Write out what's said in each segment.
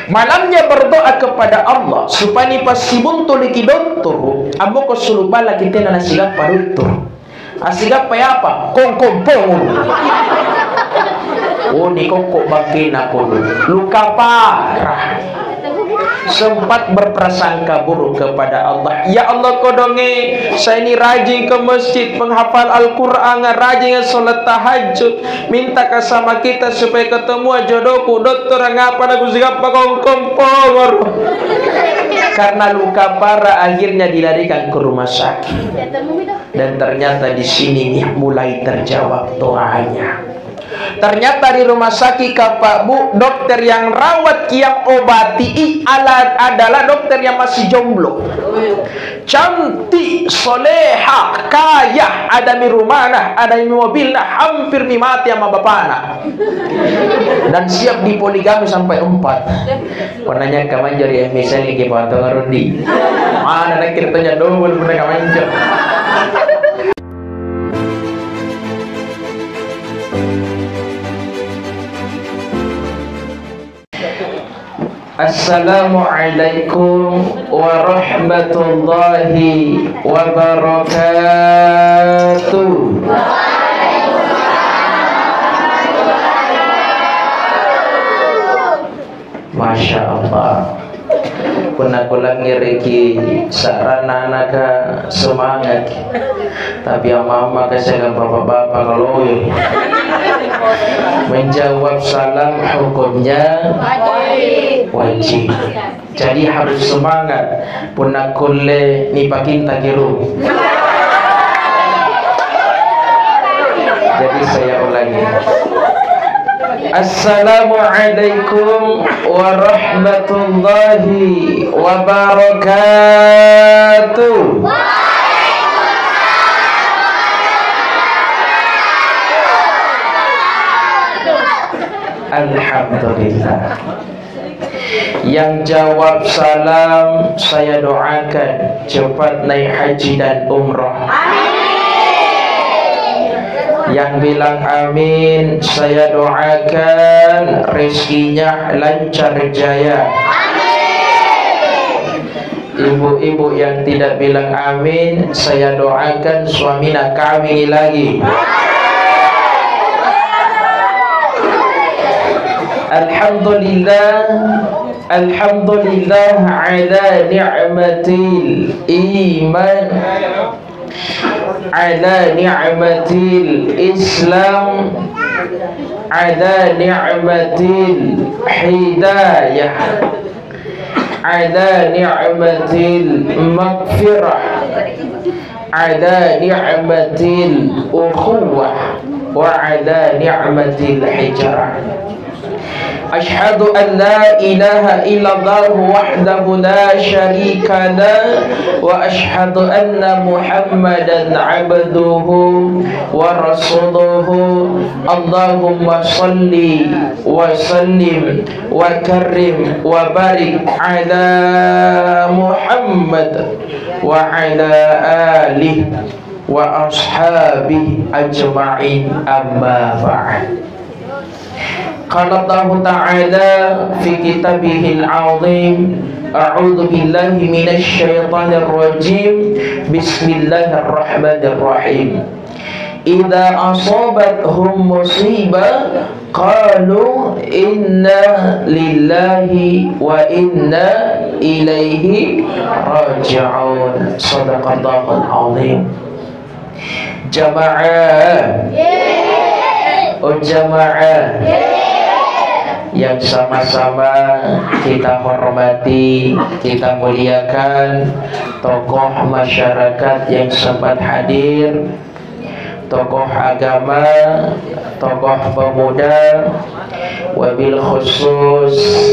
Malamnya berdoa kepada Allah supaya pasibun tuliki doktor ambo ko sulubala kita na sigap pa doktor. Asigap pa apa? Kongkompong. Oh ni koko bakina ko luka parah. Sempat berprasangka buruk kepada Allah. Ya Allah kodonge, saya ini rajin ke masjid, penghafal Al-Quran, rajin sholat tahajud, minta ke sama kita supaya ketemu jodohku. Dokter ngapa aku sigap pakongkompong. Karena luka parah akhirnya dilarikan ke rumah sakit. Dan ternyata di sini mulai terjawab doanya. Ternyata di rumah sakit Pak Bu, dokter yang rawat yang obati adalah dokter yang masih jomblo. Cantik, soleha, kaya, ada di rumah nah, ada di mobil nah, hampir mati sama bapaknya. Dan siap dipoligami sampai 4. Pernahnya kaman jadi misalnya ke Pak Ngarundi. Mana nak ceritanya double pernah kaman jam. Assalamualaikum warahmatullahi wabarakatuh. Masya Allah. Kunak-kunak ngiriki sarana naga semangat. Tapi yang mama kesehatan bapak-bapak kalau menjawab salam hukumnya wajib. Jadi harus semangat. Punak kulle nipakin takiru. Jadi saya ulangi. Assalamualaikum warahmatullahi wabarakatuh. Alhamdulillah. Yang jawab salam saya doakan cepat naik haji dan umrah. Yang bilang amin saya doakan rezekinya lancar jaya. Ibu-ibu yang tidak bilang amin saya doakan suaminya kawin lagi. Alhamdulillah, alhamdulillah ala ni'matil iman, ala ni'matil Islam, ala ni'matil hidayah, ala ni'matil maghfirah, ala ni'matil ukhuwah, wa ala ni'matil hijrah. Asyhadu an la ilaha illallah wahdahu la syarika lah wa asyhadu anna Muhammadan abduhu wa rasuluhu. Allahumma salli wa sallim wa karim wa barik ala Muhammad wa ala alihi wa ashabihi ajma'in, amma ba'd. Qala Allah Ta'ala fi kitabihil azim, a'udzu billahi minasy syaithanir rajim, bismillahirrahmanirrahim. Idza asabathum musibah qalu inna lillahi wa inna ilaihi raji'un. Shadaqallahul azim. Jamaah, oh jamaah, yang sama-sama kita hormati, kita muliakan tokoh masyarakat yang sempat hadir, tokoh agama, tokoh pemuda, wabil khusus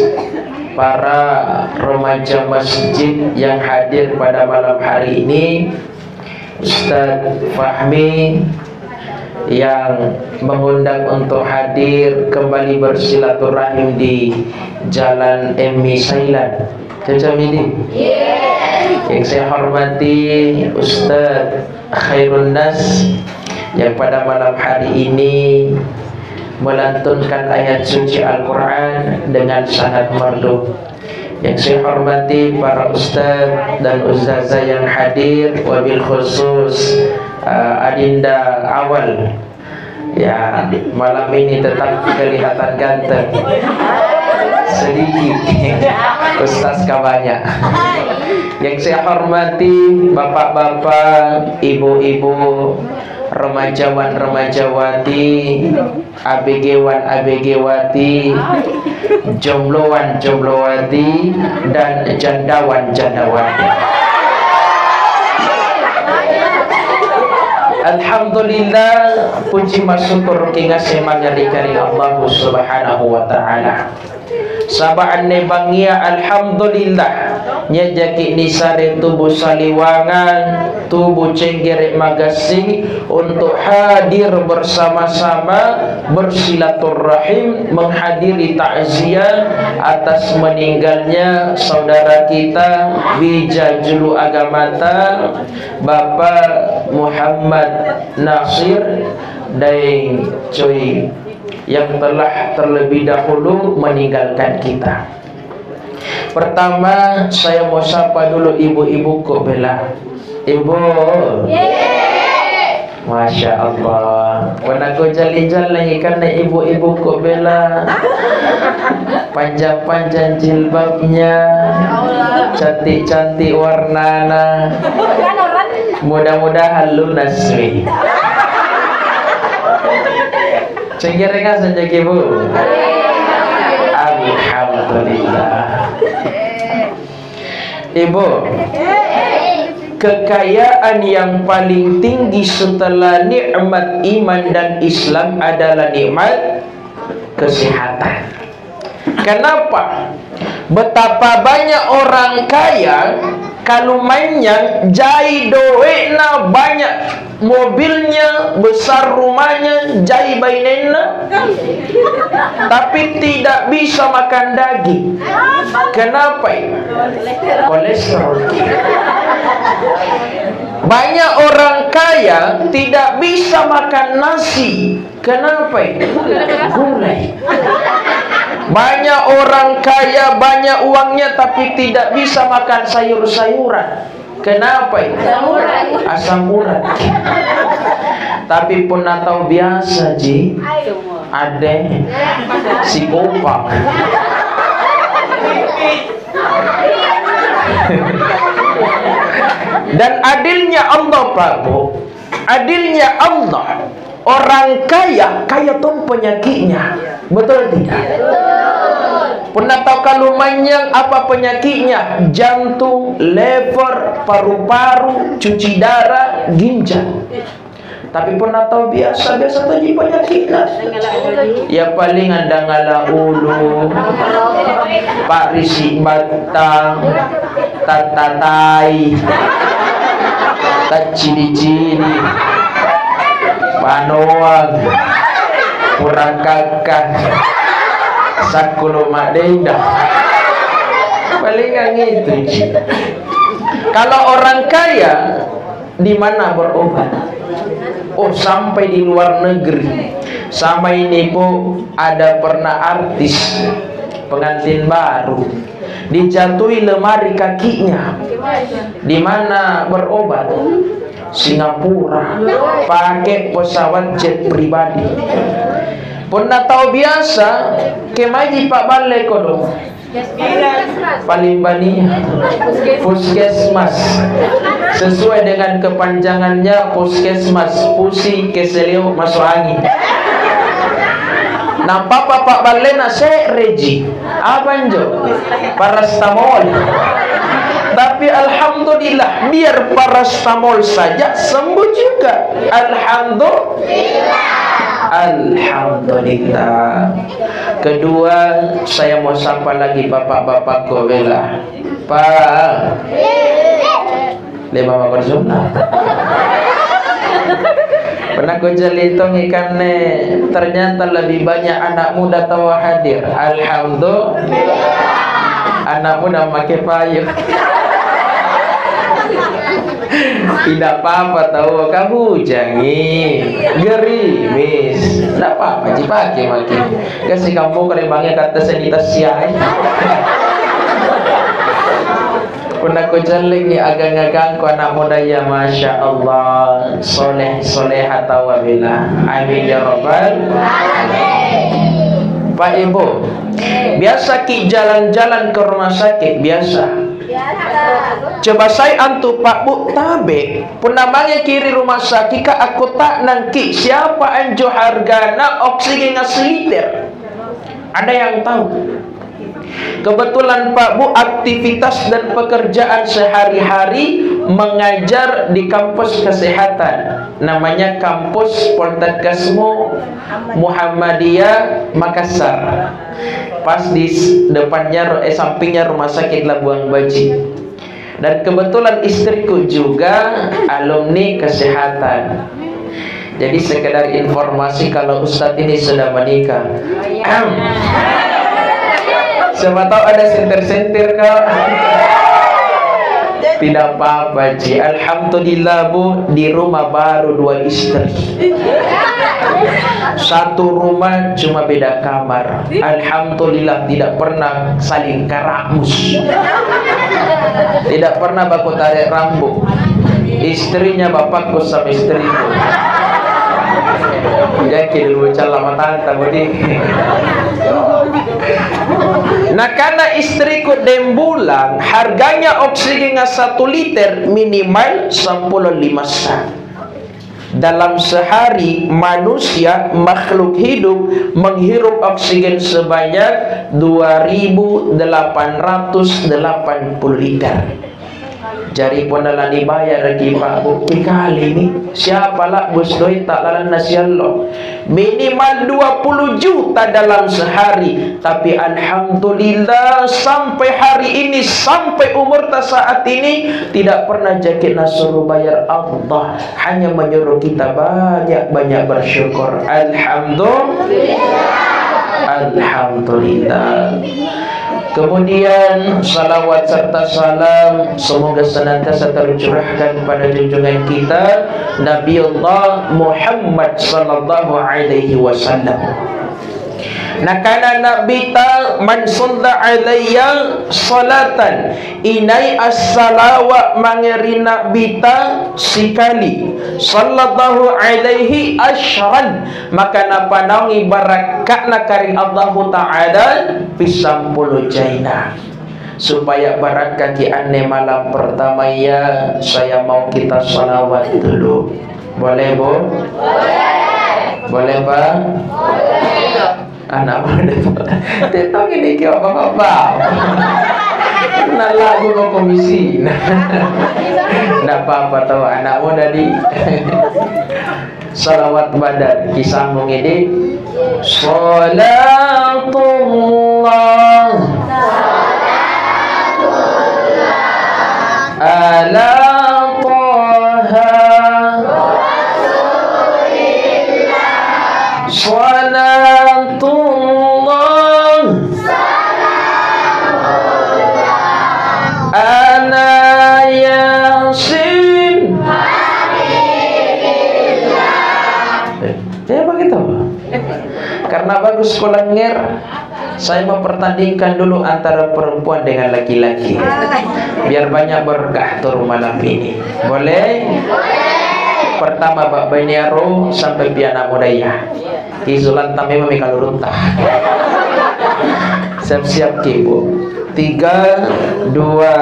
para remaja masjid yang hadir pada malam hari ini, Ustadz Fahmi yang mengundang untuk hadir kembali bersilaturahim di Jalan Emi Sailan. Caca Mili. Yang saya hormati Ustadz Khairun Nas yang pada malam hari ini melantunkan ayat suci Al-Quran dengan sangat merdu. Yang saya hormati para ustaz dan ustazah yang hadir, wabil khusus Adinda Awal, ya malam ini tetap kelihatan ganteng sedikit, ustaz banyak. Yang saya hormati bapak-bapak, ibu-ibu, remajawan-remajawati, ABG-wan-ABG-wati, jombloan-jomblowati, dan jandawan-jandawati. Alhamdulillah, puji masyukur kinga semangari kari Allah Subhanahu wa ta'ala. Sabaan nebangia alhamdulillah nya jaki nisare tubuh saliwangan, tubuh cenggere magasi untuk hadir bersama-sama bersilaturahim menghadiri takziah atas meninggalnya saudara kita bija julu agamata Bapak Muhammad Nasir Daeng Coy yang telah terlebih dahulu meninggalkan kita. Pertama saya mau sapa dulu ibu-ibu kok bela. Ibu, Masya Allah, wana ko jali-jal lagi karena ibu-ibu kok bela, panjang-panjang jilbabnya, cantik-cantik warnana, mudah-mudahan lunas wi. Cenggerengan saja ibu. Alhamdulillah. Ibu, kekayaan yang paling tinggi setelah nikmat iman dan Islam adalah nikmat kesehatan. Kenapa? Betapa banyak orang kaya kalau mainnya jai doena banyak, mobilnya besar, rumahnya jai bainena, tapi tidak bisa makan daging. Kenapa? Kolesterol. Banyak orang kaya tidak bisa makan nasi. Kenapa? Gulai. Banyak orang kaya banyak uangnya tapi tidak bisa makan sayur-sayuran. Kenapa? Asam urat. Tapi pun tahu biasa ji, ada si kopak. Dan adilnya Allah Prabu, adilnya Allah, orang kaya tuh penyakitnya, betul tidak? Pernah tahu kalau manyang apa penyakitnya? Jantung, lever, paru-paru, cuci darah, ginjal. Tapi pernah tahu biasa tuh penyakitnya. Ya paling ada ngala ulu, parisi batang, tatatai, tacini-cini, panoang, kurang kakak, sakulo madenda. Palingan itu. Kalau orang kaya di mana berobat? Oh, sampai di luar negeri. Sama ini Bu, ada pernah artis pengantin baru dijatuhi lemari kakinya. Di mana berobat? Singapura, pakai pesawat jet pribadi. Pernah tahu biasa kemaji Pak Balai kodo paling baninya puskesmas, sesuai dengan kepanjangannya puskesmas, pusing keselio masuk angin. Nampak Pak Balai nase reji apa njo parastamol. Tapi alhamdulillah biar parastamol saja sembuh juga. Alhamdulillah. Kedua, saya mau sapa lagi bapak-bapak kobela. Pak, lima makor sunnah. Pernah ku jelitung ikannya, ternyata lebih banyak anak muda tawa hadir. Alhamdulillah. Anak muda pakai payung. Tidak apa-apa tahu kamu jangi gerimis. Tidak apa-apa dipakai makin. Kasih kamu kerimbangnya kata senitas siai. Pernah ko jalik ni agang-agang ko anak muda ya Masya Allah soleh soleha tawabila. Amin ya Rabbal Alamin. Pak Ibu, biasa ki jalan-jalan ke rumah sakit biasa. Coba saya antu Pak Bu tabe punamanya kiri rumah sakit ka aku tak nangki siapa anjo hargana oksigen seliter. Ada yang tahu? Kebetulan Pak Bu aktivitas dan pekerjaan sehari-hari mengajar di kampus kesehatan. Namanya Kampus Poltekkesmu Muhammadiyah Makassar. Pas di depannya sampingnya Rumah Sakit Labuan Baji. Dan kebetulan istriku juga alumni kesehatan. Jadi sekedar informasi kalau Ustadz ini sudah menikah. Siapa tahu ada sentir-sentir kak. Tidak apa-apa Ji. Alhamdulillah Bu, di rumah baru 2 istri. Satu rumah cuma beda kamar. Alhamdulillah tidak pernah saling karamus. Tidak pernah baku tarik rambut. Istrinya bapakku sama istriku. Yakin dulu lama tante budi. Nah karena istriku dembulang harganya oksigen 1 liter minimal 15 sak. Dalam sehari manusia makhluk hidup menghirup oksigen sebanyak 2.880 liter. Jari pun dalam dibayar lagi Pak Bu kali ini siapalah bos doi tak lalan nasi Allah minimal 20 juta dalam sehari. Tapi alhamdulillah sampai hari ini, sampai umur tak saat ini tidak pernah jakit nasuruh bayar Allah, hanya menyuruh kita banyak-banyak bersyukur. Alhamdulillah. Kemudian salawat serta salam semoga senantiasa tercurahkan pada junjungan kita Nabiullah Muhammad sallallahu alaihi wasallam. Nah kana Nabi ta man salla alayya salatan inai as-salawat mangeri Nabi ta sikali sallallahu alaihi asyran maka napa naungi barakatna kari Allah Ta'ala pisampuluh jaina. Supaya barakat di ane malam pertama ya saya mau kita salawat dulu. Boleh Bu? Boleh Pak? Anak muda tetap ini kira apa-apa nah lagu lo komisi nggak apa-apa tahu anak muda di salawat badan kisambung ini salatullah ala toha salatullah ala yasin begitu karena bagus kolengir saya mempertandingkan dulu antara perempuan dengan laki-laki biar banyak berkah turun malam ini. Boleh? Pertama Mbak Baniaro sampai Piana Mudaya Izulan tamai memikal runtah. Siap-siap Ibu. 3, 2,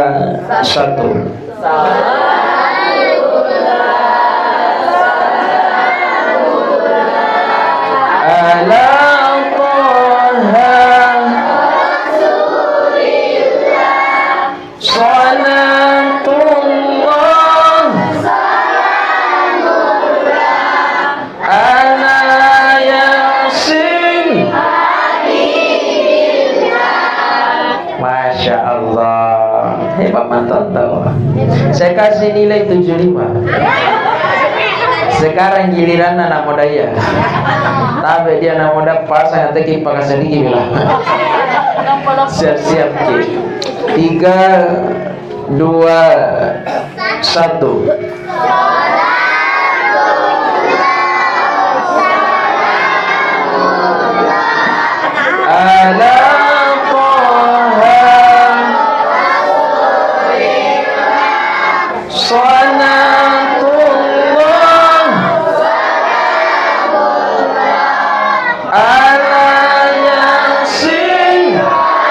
1. Ala Toha Rasulillah Salatullah Salamullah Ala Yasin Masya Allah. Hebat mantap tahu. Saya kasih nilai 75. Sekarang giliran anak muda ya. Tapi dia anak muda pasang nanti kita pakai sedikit bilang. Siap-siap ki. 3, 2, Satu. Ala Taha Salatullah ala Yasin.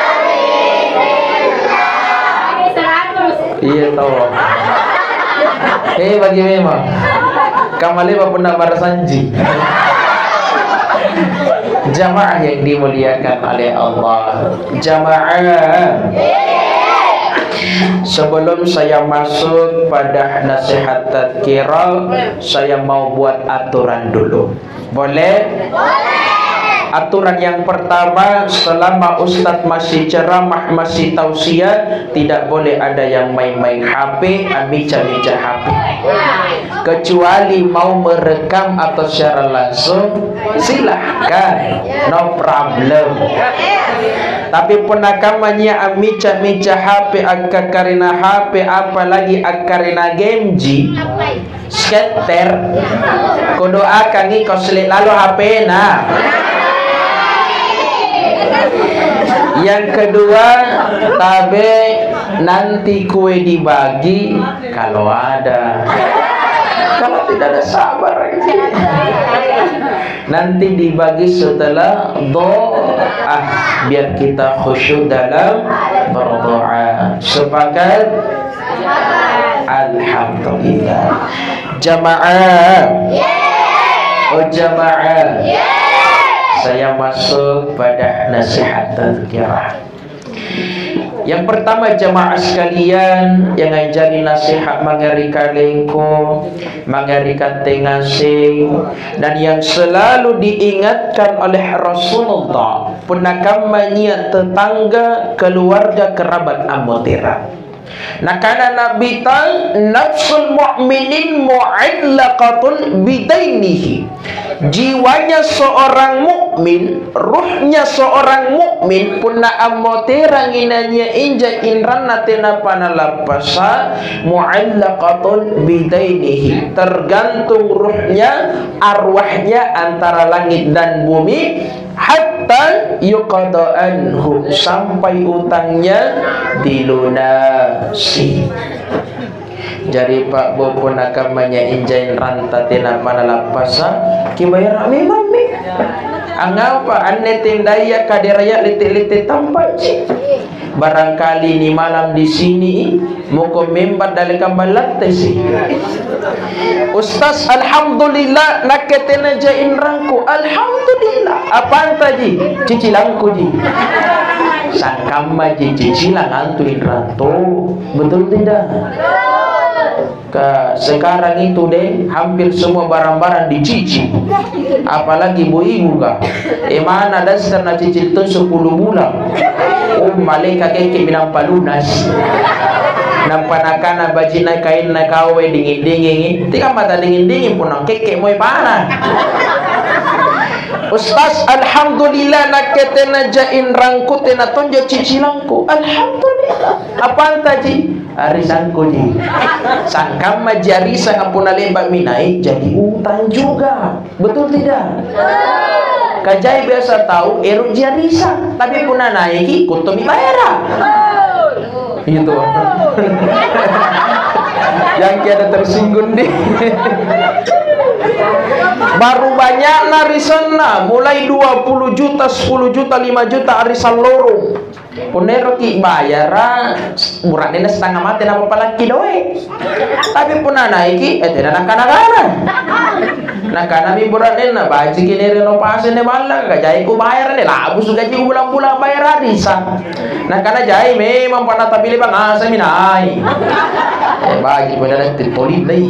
Iya tahu. Bagi memang kamali pernah barasanji. Jamaah yang dimuliakan oleh Allah. Jamaah, sebelum saya masuk pada nasihat tadkirah, saya mau buat aturan dulu. Boleh? Aturan yang pertama, selama Ustadz masih ceramah, masih tausiah, tidak boleh ada yang main-main HP, amica-mica HP. Kecuali mau merekam atau secara langsung, silahkan, no problem. Tapi penakamannya amica-mica HP, akarina HP, apalagi akarina gameji, skater, kudoakan nih kau selit lalu HP nah. Yang kedua, tabe nanti kue dibagi kalau ada. Kalau tidak ada sabar nanti dibagi setelah doa, biar kita khusyuk dalam berdoa. Sepakat? Alhamdulillah. Jamaah. Oh jamaah. Saya masuk pada nasihat tadkirah. Yang pertama, jamaah sekalian, yang ngajari nasihat mangeri kalengko, mangeri katengasing, dan yang selalu diingatkan oleh Rasulullah, penakamanya tetangga, keluarga, kerabat amotira. Nah, karena Nabi tahu nafsul mu'minin mu'allaqatun bidainihi. Jiwanya seorang mukmin, ruhnya seorang mukmin punna amotera nginanya inja inran natena panalapasa mu'allaqatun bidainihi. Tergantung ruhnya, arwahnya antara langit dan bumi, hatta yuqada anhu, sampai utangnya dilunasi. Jadi Pak Bopo nakamanya injain rantatina panalapasa kibayar memang mi. Angapa anne tendaya kaderaya litik-litik tambaci. Barangkali ni malam di sini muko member dari kambalat sih. Ustaz, alhamdulillah naketena jain rangku. Alhamdulillah. Apaan tadi? Cicilanku ji. Sangkama ji cicilan antuin rantu. Betul tidak? Sekarang itu deh hampir semua barang-barang dicicil, apalagi ibu-ibu kah mana dasar na cicil tu 10 bulan. Malaikat keke binang palunas nampanakana bajina kain na kawe dingin-dingin tika mata dingin-dingin punang keke moy pana. Ustaz, alhamdulillah naketena jain rangku tena tonjo cicilanku. Alhamdulillah. Apaan tadi? Arisanku ji. Sangkam majari sangapuna lembak minai jadi utang juga. Betul tidak? Kajai biasa tahu eruk jarisa, tapi puna naiki kuntumi bayara. Itu. Yang kiada tersinggung deh. Baru banyak narisana, mulai 20 juta, 10 juta, 5 juta arisan lorong. Punero ki bayara murah nena setengah mati nama palaki doe. Tapi puna naiki tidak nakana-kana. Nakana mi murah nena baji kini renovasi ne bala gajai ku bayar ne labu su gaji bulan-bulan bayar arisan. Nakana jai memang pana tabili bang asa minai. Baji pada Tripoli deh.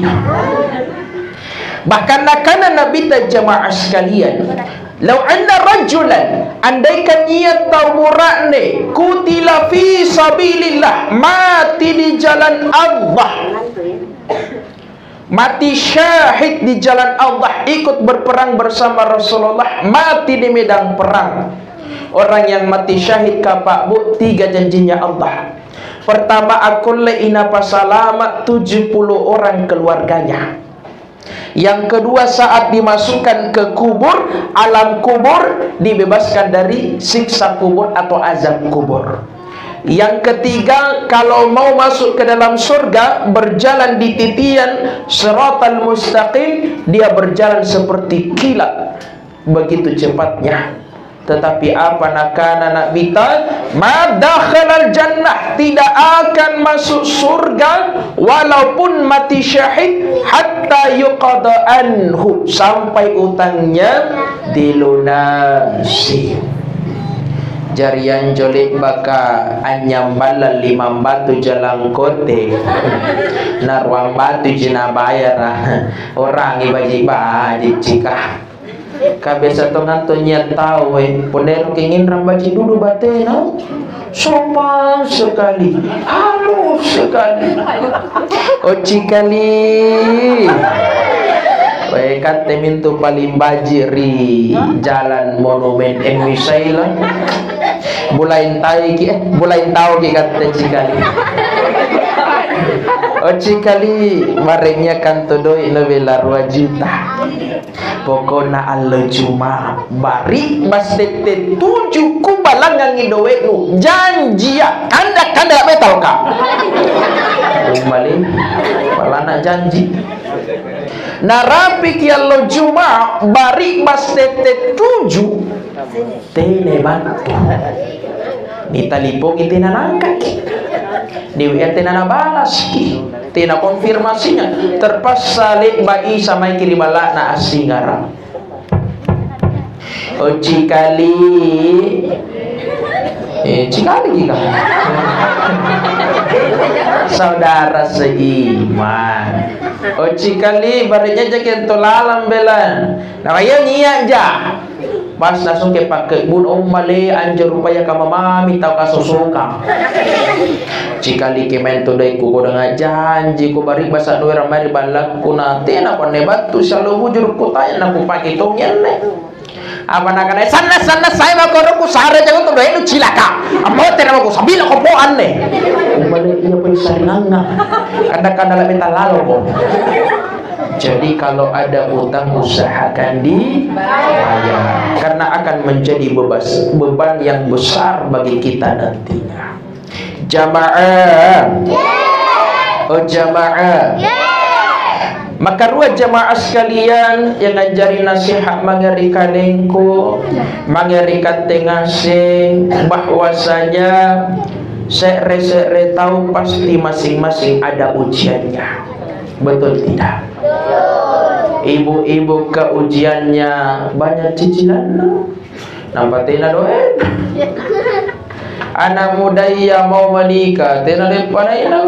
Bahkan nakana Nabi jamaah sekalian, lau anna rajulan, andaikan ia tahu murakne kutila fi sabilillah, mati di jalan Allah, mati syahid di jalan Allah, ikut berperang bersama Rasulullah, mati di medan perang. Orang yang mati syahid kapak bu, 3 janjinya Allah. Pertama, akulle ina pasalamat 70 orang keluarganya. Yang kedua, saat dimasukkan ke kubur, alam kubur, dibebaskan dari siksa kubur atau azab kubur. Yang ketiga, kalau mau masuk ke dalam surga, berjalan di titian Shiratal Mustaqim, dia berjalan seperti kilat, begitu cepatnya. Tetapi apa nakana nak bita, madakhalal jannah, tidak akan masuk surga walaupun mati syahid, hatta yuqada anhu, sampai utangnya dilunasi. Jarian jolik baka anyambalan 5 batu jalan kote naruang batu jina bayar orang ibaji baji cika kabesa tongan tonya tahu ponero kengin rambaji dulu batena sopan sekali, halus sekali, oci kali. Kate mintu paling bajiri jalan monumen Emisaila bulain tahu ki kate cikali. Oh cikali marenya kanto doi novela 2 juta. Pokona Allah cuma bari bastete 7 ku balangan ngidowe nu janji ya kanda metal ka. Kembali balana janji. Narapi kiallo cuma bari bastete 7 tene bantu. Ni talipong itina nangkat. Dewi tina balas ki. Tina konfirmasinya terpas salik bai sama kiri bala na asingara. Oh cikali cikali kita saudara seiman. Oh cikali barinya jaket tolalam belan namanya niat ja pas langsung ke pakai bun male anjur rupaya ka mamami tau ka susuka cikali kemen to dai ku kodang janji ku bari basa no ramari balak ku na tena pone batu salo bujur ku tanya na ku pakai tongyen ne apa nakane sana saya mau ko ku sare jago to dai nu cilaka amo tena ko sabila ko po anne male iya pun sarinanga kada la minta lalo ko. Jadi kalau ada utang usahakan dibayar karena akan menjadi beban yang besar bagi kita nantinya. Jamaah, oh jamaah. Maka ruah jamaah sekalian yang ngajari nasihat mangeri kalengku, mangeri katengasing bahwasanya sekre tahu pasti masing-masing ada ujiannya. Betul tidak? Ibu-ibu ke ujiannya banyak cicilan. Nampak tina doen. Anak muda ia mau menikah, tina depan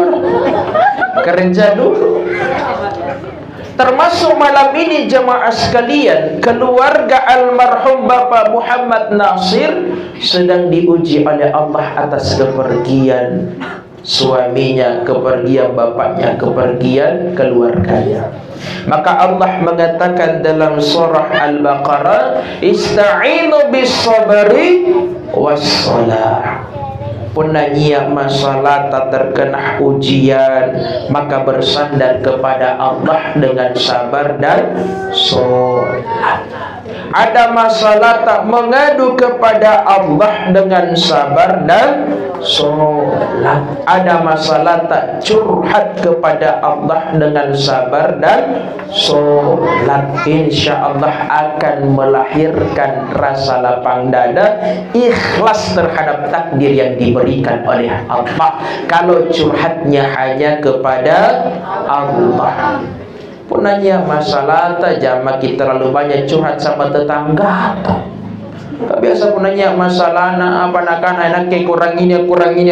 kerja dulu. Termasuk malam ini jemaah sekalian, keluarga almarhum Bapak Muhammad Nasir sedang diuji oleh Allah atas kepergian suaminya, kepergian bapaknya, kepergian keluarganya. Maka Allah mengatakan dalam surah Al-Baqarah, ista'inu bis-sabri was-salah. Punanya masalah tak terkena ujian, maka bersandar kepada Allah dengan sabar dan salat. Ada masalah tak mengadu kepada Allah dengan sabar dan salat. Ada masalah tak curhat kepada Allah dengan sabar dan salat. InsyaAllah akan melahirkan rasa lapang dada, ikhlas terhadap takdir yang diberikan oleh Allah. Kalau curhatnya hanya kepada Allah. Punanya masalah tajama kita terlalu banyak curhat sama tetangga. Biasa punanya masalah na apa nakana ke kurang ini.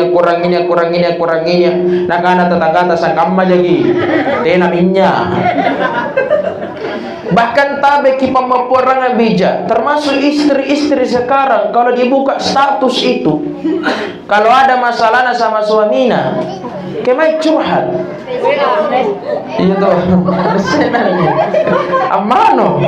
Nakana tetangga tasang kamma lagi. Tena minnya. Bahkan tabe ki pemaporang bija, termasuk istri-istri sekarang kalau dibuka status itu, kalau ada masalah sama suaminya, kemai curhat. Iya tuh, amano,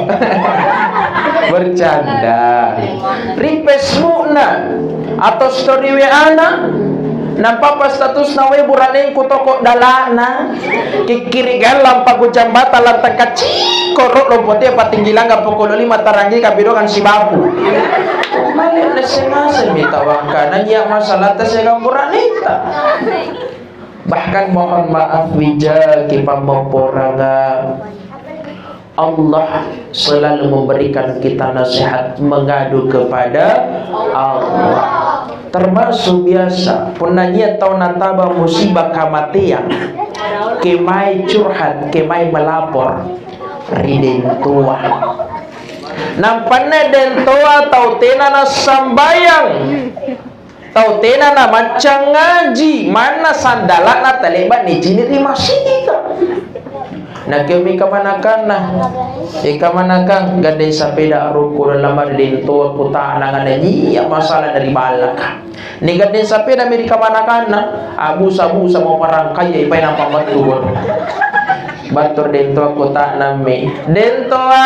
bercanda, request muna atau story WA-na, Nampak pas status nawe buraning ku toko dalana. Kikiri galam pagu jambata lantai kacik korok lompote patinggilang ka pukul 5 tarangi kabidokan si babu. Mali na semasa mitawaka nanya masalah tas yang buranita. Bahkan mohon maaf wijaki pamoporanga. Allah selalu memberikan kita nasihat mengadu kepada Allah. Termasuk biasa punanya tau nataba musibah kematian, kemai curhat, kemai melapor, ridin tua. Nampaknya den tua tau tenana sambayang, tau tenana macam ngaji, mana sandalak taliban ni jini masih kita. Nak kami kamanakan nah, kamanakan gandeng sepeda ruku dalam adin tua kuta anangan ni ya masalah dari balak. Ni gandeng sepeda miri kamanakan nah, abu-abu sama orang kaya ipai nampak betul. Batur den tua kuta nami, den tua.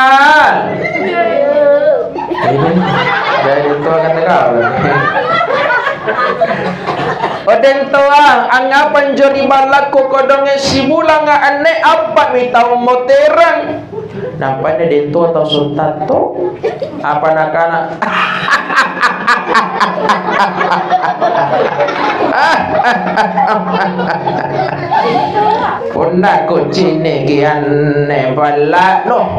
Ini dari tua kata kau. Oden toa angapan jori balaku kodonge simula nga ane apa mitau moterang nampaknya den tua tau sultato apa nakana punna kucine gianne bala no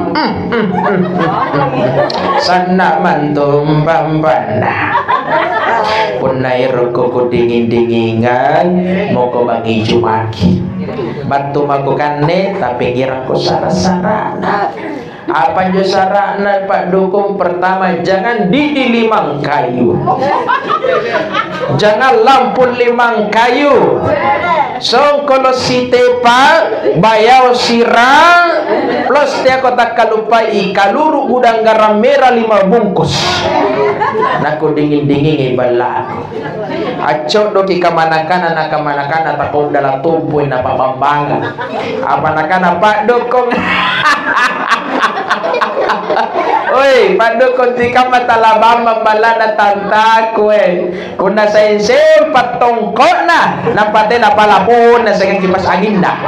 sana mantum bambana punna iroko ku dingin-dingingan mau ko bangi jumaki bantu makukanne tapi kira ko sarana apa jo sarana Pak Dukung. Pertama, jangan didi limang kayu, jangan lampu limang kayu. So kalau si tepa bayau sirang plus dia kota kalupai kaluru udang garam merah 5 bungkus. Naku dingin-dingin bala. Acok doki kamanakan anak kamanakan takut dalam tumpuin apa bambangan. Apa nakana Pak Dukung. Oi, Pak Dukung tika matalabang mambalana tantakwe. Kuna sa insem patongko na napate na palapon na sa kipas angin na.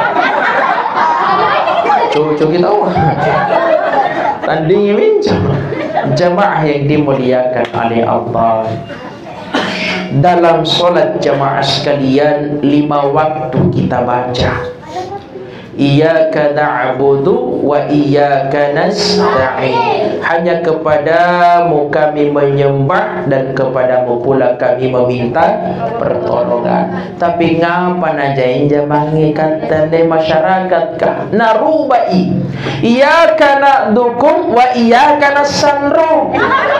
Cucu kita tanding minca. Jamaah yang dimuliakan oleh Allah. Dalam solat jamaah sekalian 5 waktu kita baca Iyyaka na'budu wa iyyaka nasta'in. Hanya kepadamu kami menyembah dan kepadamu pula kami meminta pertolongan. Tapi ngapa najain jamangi kata ne masyarakat kah narubai iyyaka na'dukum wa iyyaka nasanru.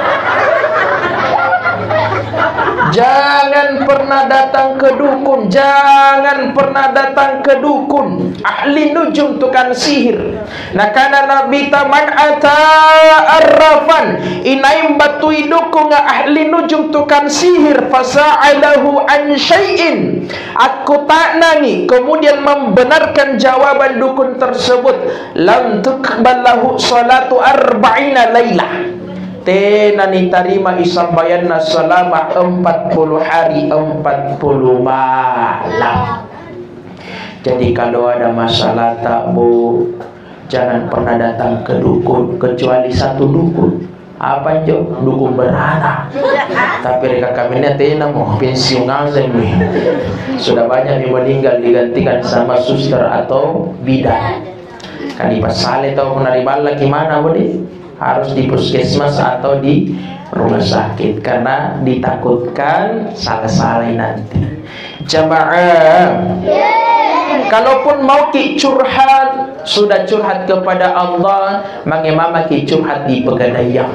Jangan pernah datang ke dukun, jangan pernah datang ke dukun. Ahli nujum tukang sihir. Nah karena Nabi taman ata arrafan inaim batui dukun ahli nujum tukang sihir fasa'alahu an syai'in. Aku tak nangi kemudian membenarkan jawaban dukun tersebut. Lam tuqballahu salatu arba'ina lailah. Tena diterima isambayanna selama 40 hari 40 malam. Jadi kalau ada masalah tak bu, jangan pernah datang ke dukun kecuali satu dukun. Apa jo? Dukun beranak. Tapi mereka kami ni tena mau pensiunan ni. Sudah banyak yang meninggal digantikan sama suster atau bidan. Kali pasal itu menaribal lagi mana boleh? Harus di puskesmas atau di rumah sakit karena ditakutkan salah-salah nanti. Jamaah, kalaupun mau ki curhat, sudah curhat kepada Allah, mengemama ki curhat di pegadaian.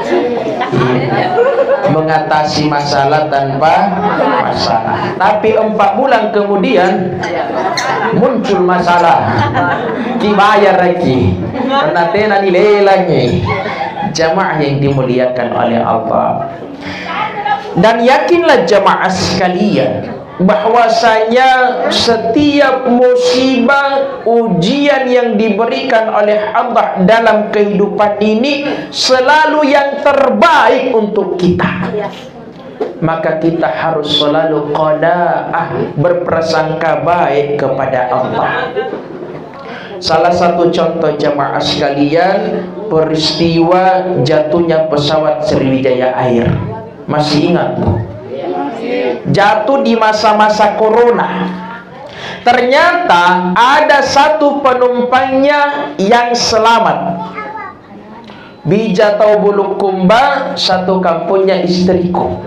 Mengatasi masalah tanpa masalah. Tapi 4 bulan kemudian muncul masalah, dibayar lagi, karena tena nilai lagi. Jamaah yang dimuliakan oleh Allah. Dan yakinlah jamaah sekalian bahwasanya setiap musibah ujian yang diberikan oleh Allah dalam kehidupan ini selalu yang terbaik untuk kita. maka kita harus selalu qanaah, berprasangka baik kepada Allah. Salah satu contoh jamaah sekalian, peristiwa jatuhnya pesawat Sriwijaya Air. Masih ingat? Jatuh di masa-masa corona. Ternyata ada satu penumpangnya yang selamat. Bija atau Bulukumba, satu kampungnya istriku.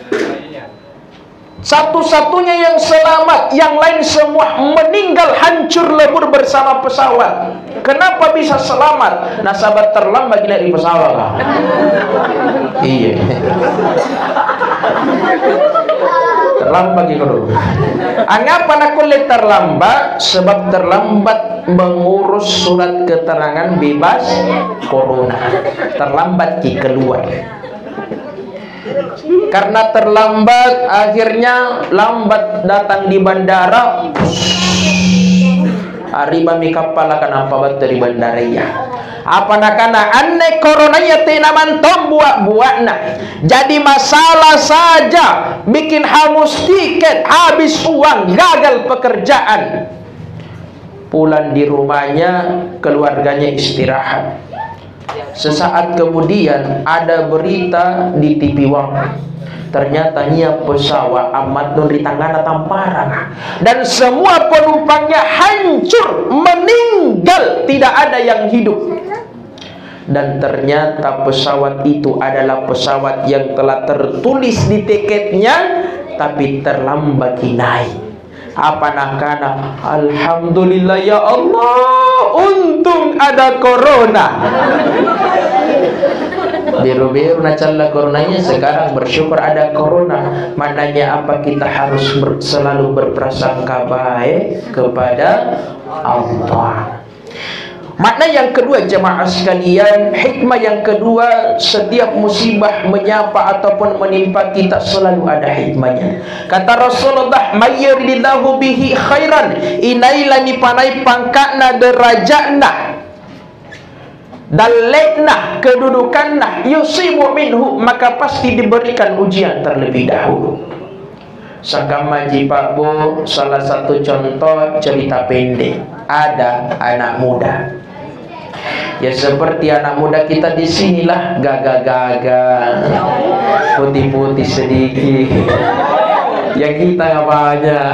Satu-satunya yang selamat, yang lain semua meninggal hancur lebur bersama pesawat. Kenapa bisa selamat? Nasabah terlambat dari pesawat lah. Iya. Terlambat gitu. Angapan aku terlambat sebab terlambat mengurus surat keterangan bebas corona. Terlambat keluar. Karena terlambat, akhirnya lambat datang di bandara. Hari bami kapal akan apa batu di bandara ya. Apa nakana anne corona ya tenaman tom buat-buatna. Jadi masalah saja, bikin hangus tiket, habis uang, gagal pekerjaan. Pulang di rumahnya, keluarganya istirahat. Sesaat kemudian ada berita di TV One. Ternyata nia pesawat amat nun di tangan tamparan dan semua penumpangnya hancur, meninggal, tidak ada yang hidup. Dan ternyata pesawat itu adalah pesawat yang telah tertulis di tiketnya, tapi terlambat naik. Apa nakana? Alhamdulillah ya Allah, untung ada corona. Biru-biru nacalla coronanya, sekarang bersyukur ada corona. Maknanya apa? Kita harus selalu berprasangka baik kepada Allah. Makna yang kedua jemaah sekalian, hikmah yang kedua, setiap musibah menyapa ataupun menimpa kita selalu ada hikmahnya. Kata Rasulullah, "Mayyuridillahu bihi khairan, inailani panai pangkatna derajatna, dalekna kedudukanna, yusibu minhu, maka pasti diberikan ujian terlebih dahulu." Sakama Pak Bu, salah satu contoh cerita pendek. Ada anak muda. Ya seperti anak muda kita di sinilah, gagah-gagah, putih-putih sedikit. Yang kita nggak banyak.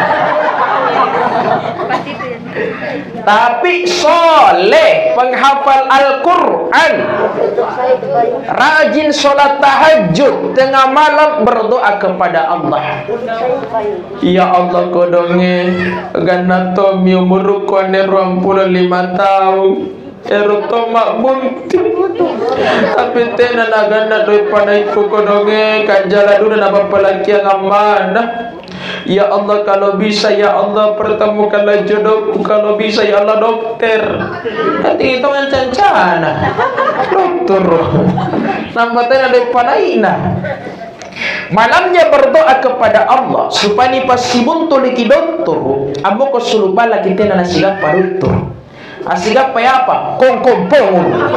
Tapi soleh, penghafal Al-Quran, rajin sholat tahajud, tengah malam berdoa kepada Allah. Ya Allah kodonge ganatomi umurku ane 25 tahun. Eroto mak bunti, tapi tenan aganda doi panaiku kodonge kanjala dulu napa pelaki yang amanah. Ya Allah, kalau bisa ya Allah pertemukanlah jodohku, kalau bisa ya Allah dokter. Nanti itu yang cancana dokter nampaknya ada panaina. Malamnya berdoa kepada Allah supaya pas sibuntu liki dokter amo ko sulubala kita na sigap pa dokter. Asigap pa apa? Kongkompong.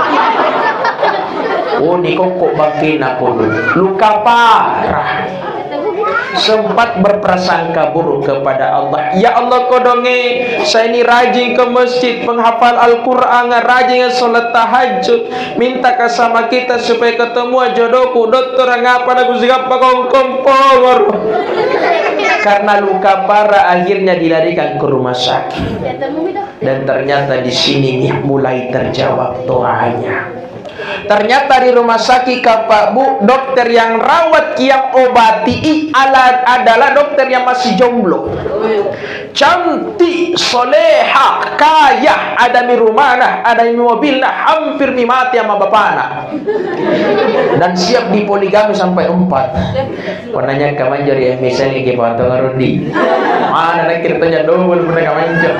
Oh ni kongko bakina ko luka parah. Sempat berprasangka buruk kepada Allah. Ya Allah kodonge, saya ini rajin ke masjid, penghafal Al-Quran, rajin sholat tahajud, minta ke sama kita supaya ketemu jodohku. Dokter ngapa aku sigap pakongkompor. Karena luka parah akhirnya dilarikan ke rumah sakit. Dan ternyata di sini mulai terjawab doanya. Ternyata di rumah sakit Pak Bu, dokter yang rawat, yang obati adalah dokter yang masih jomblo. Cantik, soleha, kaya, ada di rumahnya, ada di mobilnya, hampir mati sama bapaknya. Dan siap dipoligami sampai 4. Penanya kamanjor ya, misalnya ke Pak Rudi. Mana nak ceritanya double pernah kamanjor.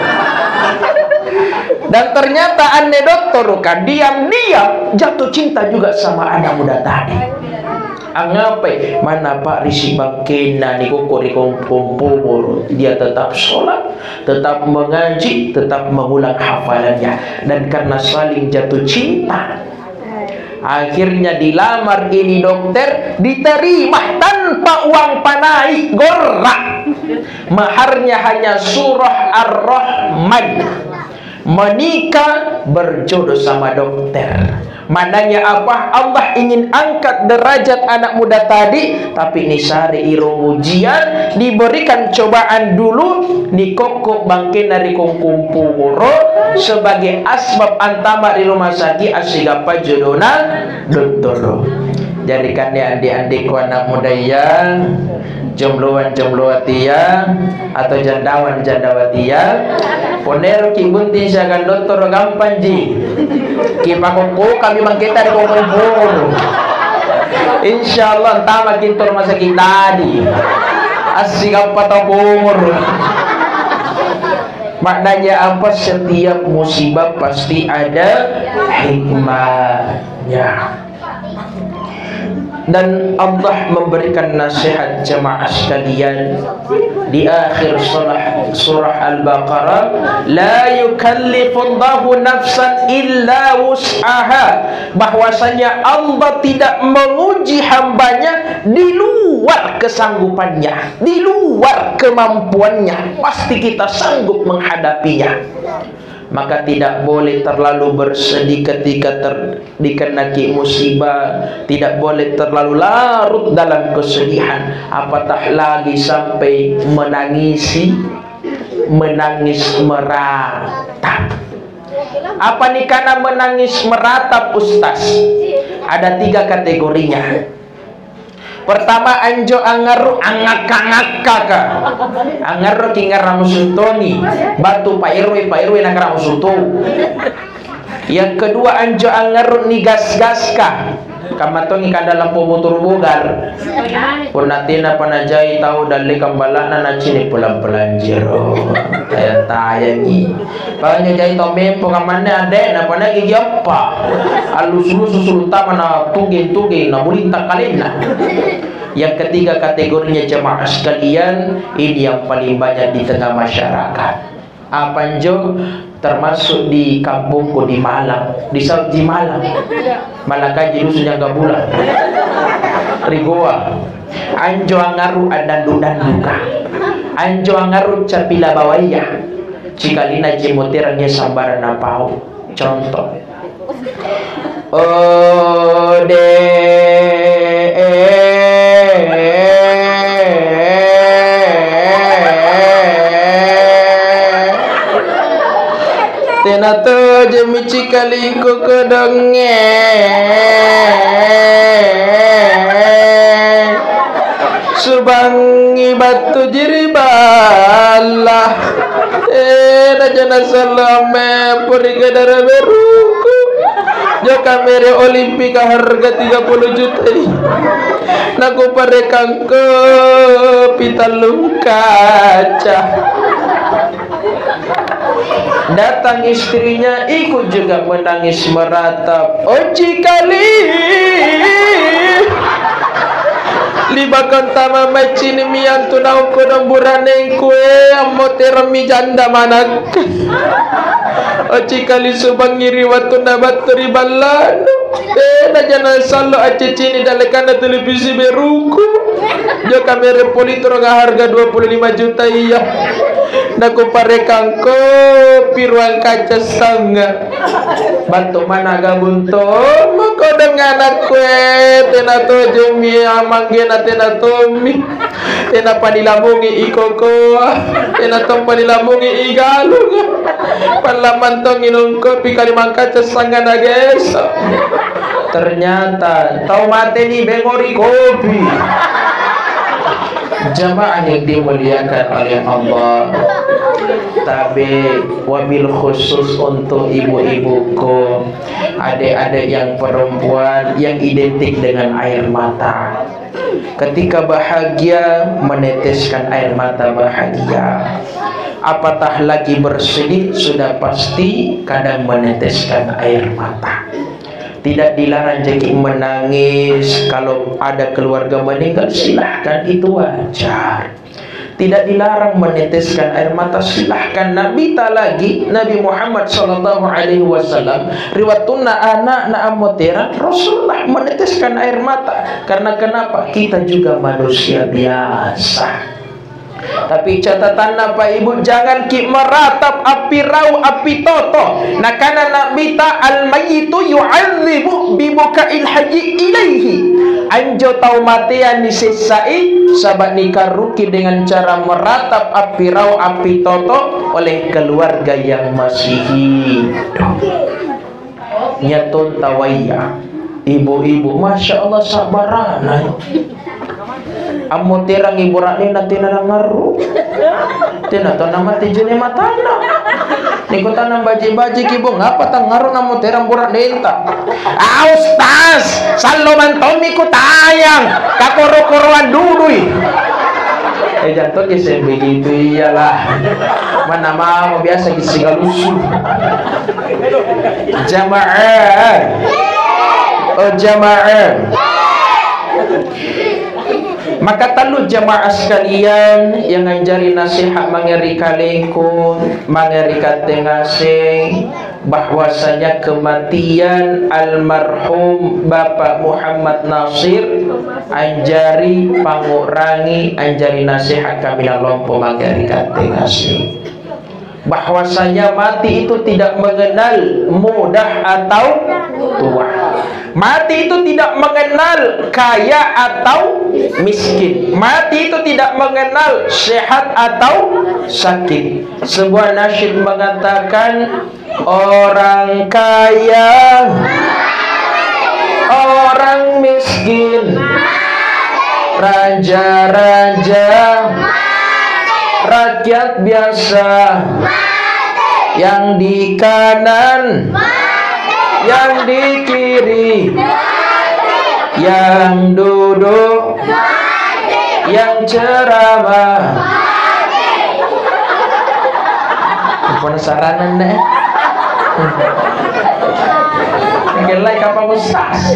Dan ternyata aneh dokter kan diam-diam jatuh cinta juga sama anak muda tadi. Angape mana Pak Risi Bakena ni kokori kompor, dia tetap sholat, tetap mengaji, tetap mengulang hafalannya, dan karena saling jatuh cinta akhirnya dilamar ini dokter, diterima tanpa tanpa uang panai gorak. Maharnya hanya surah Ar-Rahman. Menikah berjodoh sama dokter. Mananya apa? Allah ingin angkat derajat anak muda tadi, tapi nisari irung ujian, diberikan cobaan dulu, nikokok bangkin dari kumpuro sebagai asbab antama di rumah sakit asigapa jodohna dokter. Jadikannya adik-adikku anak muda yang jombloan-jombloatia atau jandawan-jandawatia ponero ki bunting siakan dokter gampang ji ki pakoko kami mangkita di kumpul insyaallah entah makin tur masa kita tadi asik apa tabur. Maknanya apa? Setiap musibah pasti ada hikmahnya. Dan Allah memberikan nasihat jemaah sekalian di akhir surah Al-Baqarah, la yukallifullahu nafsan illa wus'aha, bahwasanya Allah tidak menguji hambanya di luar kesanggupannya, di luar kemampuannya. Pasti kita sanggup menghadapinya. Maka tidak boleh terlalu bersedih ketika dikenaki musibah, tidak boleh terlalu larut dalam kesedihan, apatah lagi sampai menangis meratap. Apa nih karena menangis meratap Ustaz? Ada 3 kategorinya. Pertama, anjo angaru angaka-ngaka, angaru kingar musutoni batu Pak Irwe nakara musutu. Yang kedua, anjo angaru nigas-gaska kamatongi kada lampu motor bogar punatina panajai tahu dalli kambalana na cini pulang jero tayangi banyak jai tomempo kamane ade na panagi giappa alus-lus sulutama na tugin na bulinta kalina. Yang ketiga kategorinya jemaah sekalian, ini yang paling banyak di tengah masyarakat. Apanjo termasuk di kampungku di Malang, di Malang. Malaka jirusunya gabulan. Rigoa. Anjo angaru adandu-danduka. Anjo angaru capila bawaya. Cikalina jimotiranya sambaran napau. Contoh. Tenato jemici kaliko kedonge subangi batu jiribalah rajana salame puri kedara beruku joka mere olimpika harga 30 juta ini naku parekan ke pitalung kaca. Datang istrinya ikut juga menangis meratap. Oji kali libakan tama macini mian tunau kodong buraneng kue amoterami janda manak. Oji kali subang ngiri watu nabaturi balano. Na jana salo ace cini dalekana televisi beruku. Jo kamera politro harga 25 juta iya. Naku parekan kopi ruang kaca sangga bantu mana gabunto mako dengan kue tenato jumi amanggena tenatomi tenapa dilamungi ikoko tenato padilamungi igalung palamantong inung kopi kalimang kaca sangga nageso. Ternyata tau mate ni bengori kopi. Jamaah yang dimuliakan oleh Allah, tapi wabil khusus untuk ibu-ibuku, adik-adik yang perempuan yang identik dengan air mata. Ketika bahagia meneteskan air mata bahagia, apatah lagi bersedih sudah pasti kadang meneteskan air mata. Tidak dilarang jadi menangis. Kalau ada keluarga meninggal silahkan, itu wajar. tidak dilarang meneteskan air mata, silahkan. Nabi tak lagi Nabi Muhammad sallallahu alaihi wasallam riwatuna anak na amotera Rasulullah meneteskan air mata. Karena kenapa? Kita juga manusia biasa. Tapi catatan apa ibu, jangan ki meratap api rau api toto. Nah karena Nabi ta al mayyitu yu'adzibu bibuka'il haji ilaihi. Anjo tau matian disesai sahabat nikah ruki dengan cara meratap api rau api toto oleh keluarga yang masih hidup. Nyatun tawaya ibu-ibu, masya Allah sabarana. Amo terang ibu rakni nanti nana ngaru, tina to nama tijune matana. Niko tanam baji-baji kibo ngapa tang ngaru namo terang burak nenta. Ustaz, saloman tomi ku tayang, kakoro-koroan dudui. Jatuh kisah begitu iyalah. Mana mau biasa kisah galusu. Jamaah, oh jamaah. Maka talu jamaah sekalian yang ngajari nasihat mangeri kalengkun, mangeri katengasing bahwasanya kematian almarhum Bapak Muhammad Nasir anjari pangurangi anjari nasihat kami lompo mangeri katengasing bahwasanya mati itu tidak mengenal mudah atau tua. Mati itu tidak mengenal kaya atau miskin. Mati itu tidak mengenal sehat atau sakit. Sebuah nasyid mengatakan, orang kaya, orang miskin, raja-raja, rakyat biasa, yang di kanan, yang di kiri, yang duduk, yang ceramah. Penasaran nih? Gelai kapal ustaz.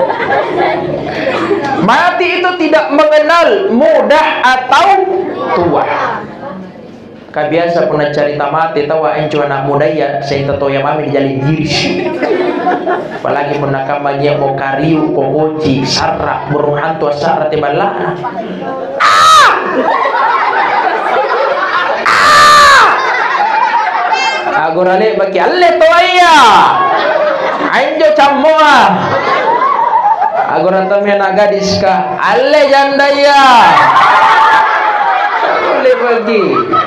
Mati itu tidak mengenal mudah atau tua. Kabiasa pernah cerita mati tahu enco anak muda ya saya tahu yang mami dijalin diri. Apalagi pernah kampanye mau kariu kokoci sarak burung hantu sarak tebala. Agorale bagi alle toaya. Enjo camoa. Agora también gadis ka alle jandaya. Boleh bagi.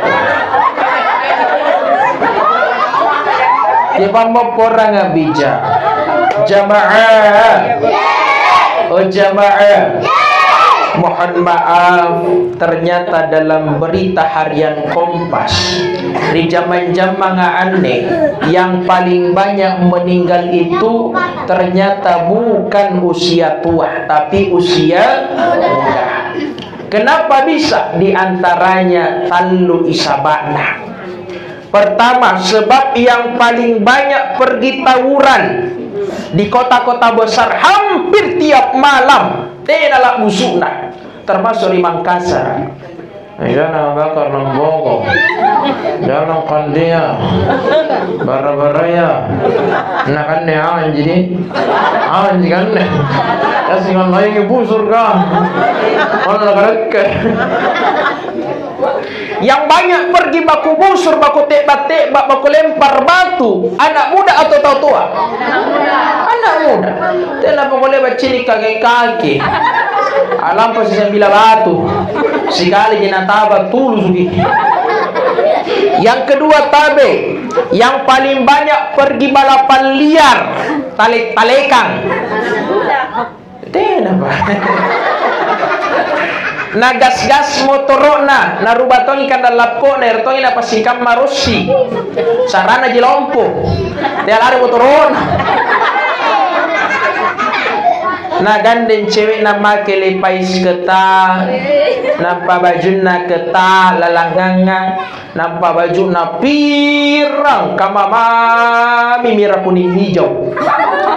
Di bawah orang bijak. Jamaah. Oh jamaah. Mohon maaf, ternyata dalam berita harian Kompas di zaman-zaman aneh yang paling banyak meninggal itu ternyata bukan usia tua tapi usia muda. Kenapa bisa? Di antaranya talu isabana. Pertama, sebab yang paling banyak pergi tawuran di kota-kota besar hampir tiap malam tenalak musuhna, termasuk di Makassar. Jangan bakar nemboko, jangan kandia, bara-baraya, nak kanne anjini, anjing kanne, asingan lagi busur kah, mana kerek. Yang banyak pergi baku busur, baku tebak-tebak, baku lempar batu, anak muda atau tahu tua? Anak muda. Tena baku lempar cili kaki-kaki. Alam pasti sembilan batu. Sekali jena tabak tulus gitu. Yang kedua tabe, yang paling banyak pergi balapan liar, talek-talekang. Tena apa? Nagas-gas motorona narubatongi kanda lapko na ertongi na pasingkam marusi sarana jilompo dia lari motorona na ganden cewek na make lepais keta nampa baju na keta lalanganga nampa baju na pirang kamamami mira kuning hijau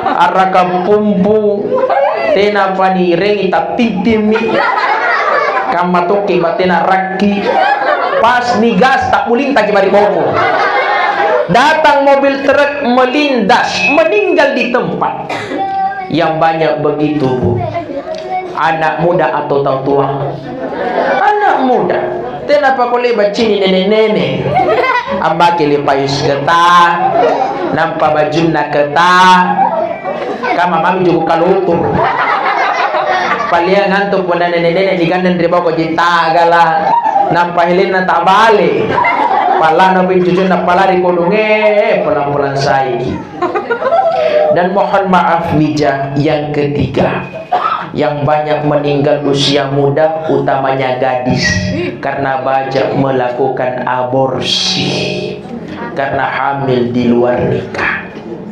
araka pumpu tena pani rengi tapitimi kamatoke batina raki pas digas tak mulinta kibari koko. Datang mobil truk melindas, meninggal di tempat. Yang banyak begitu, Bu. Anak muda atau tahu tua? Anak muda. Kenapa kau lebat cini nenek-nenek? Amba kili payus getah, nampak baju nak getah, kama mami juga kalutur. Paling ngantuk pun nenek-nenek digandeng dari bawah jita gala, nampak helena tak balik. Pala nabi cucu nak pala di kodonge pulang-pulang saya. Dan mohon maaf bija yang ketiga, yang banyak meninggal usia muda utamanya gadis karena banyak melakukan aborsi karena hamil di luar nikah.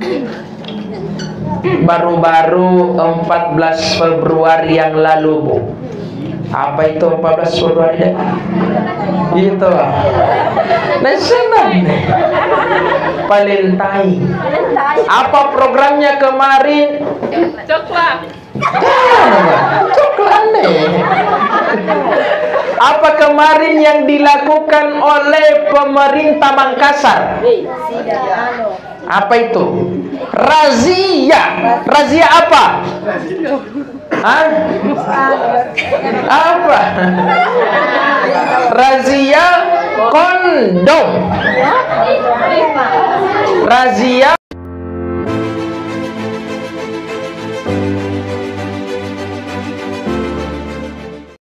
Baru-baru 14 Februari yang lalu, Bu. Apa itu 14 Februari deh? Itu nasional Valentine. Apa programnya kemarin? Coklat. Coklat nih. Apa kemarin yang dilakukan oleh pemerintah Makassar? Apa itu? Razia. Razia apa? Hah? Apa? Razia kondom. Razia